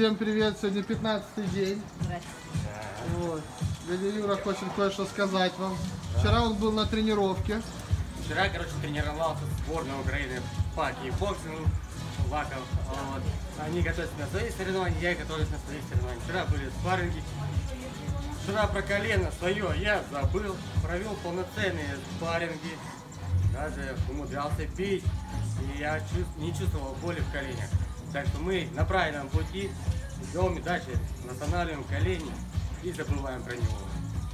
Всем привет, сегодня 15-й день. Здравствуйте. Вот. Дядя Юра хочет кое-что сказать вам. Вчера он был на тренировке. Вчера, тренировался в сборной Украины по кикбоксингу, Лаков. Вот. Они готовятся на свои соревнования, я готовлюсь на свои соревнования. Вчера были спарринги. Вчера про колено свое я забыл, провел полноценные спарринги. Даже умудрялся бить, и я не чувствовал боли в коленях. Так что мы на правильном пути, идем и дальше восстанавливаем колени и забываем про него.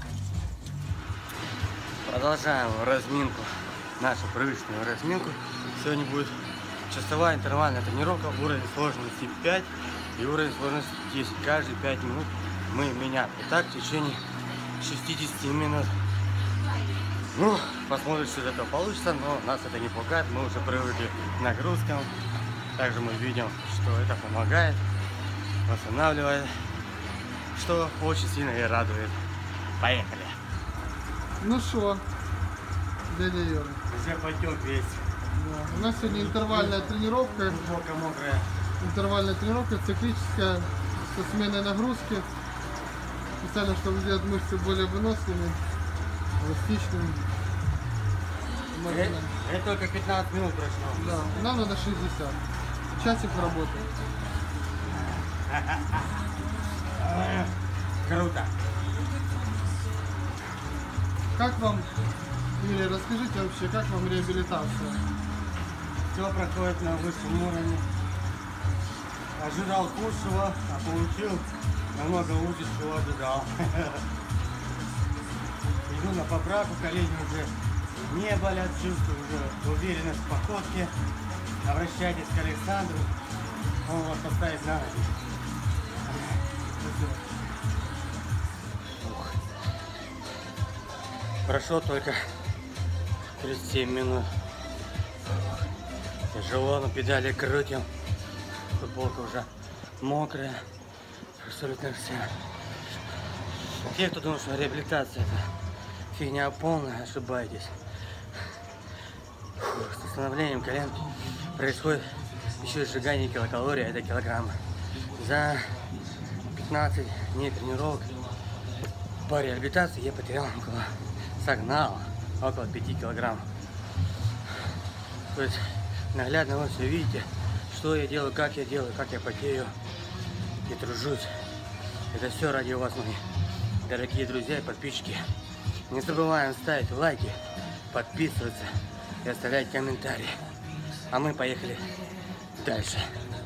Продолжаем разминку, нашу привычную разминку. Сегодня будет часовая интервальная тренировка, уровень сложности 5 и уровень сложности 10. Каждые 5 минут мы меняем. И так в течение 60 минут. Ну, посмотрим, что из этого получится, но нас это не пугает, мы уже привыкли к нагрузкам. Также мы видим, что это помогает, восстанавливает, что очень сильно и радует. Поехали! Ну что, дядя Юра? Уже потек весь. Да. У нас сегодня интервальная тренировка. Футболка мокрая. Интервальная тренировка циклическая, со сменой нагрузки. Специально, чтобы сделать мышцы более выносливыми, эластичными. Это только 15 минут прошло. Да, нам надо 60. Часик работы. Круто. Как вам, Юрий, расскажите вообще, как вам реабилитация? Все проходит на высшем уровне. Ожидал худшего, а получил намного лучше, чего ожидал. Иду на поправку, колени уже не болят, чувствую уже уверенность в походке. Обращайтесь к Александру, он вас поставит на ноги. Прошло только 37 минут. Тяжело, на педали крутим. Футболка уже мокрая. Абсолютно все. Те, кто думает, что реабилитация это фигня полная, ошибаетесь. С восстановлением колен происходит еще и сжигание килокалорий, это килограммы. За 15 дней тренировок по реабилитации я потерял согнал около 5 килограмм. То есть наглядно вы все видите, что я делаю, как я потею и тружусь. Это все ради вас, мои дорогие друзья и подписчики. Не забываем ставить лайки, подписываться и оставлять комментарии. А мы поехали дальше.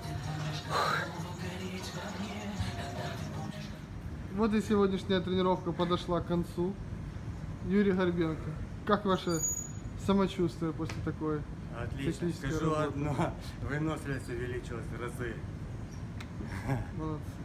Вот и сегодняшняя тренировка подошла к концу. Юрий Горбенко, как ваше самочувствие после такой Отлично. циклической Скажу работы? одно, выносливость увеличилась в разы. Молодцы.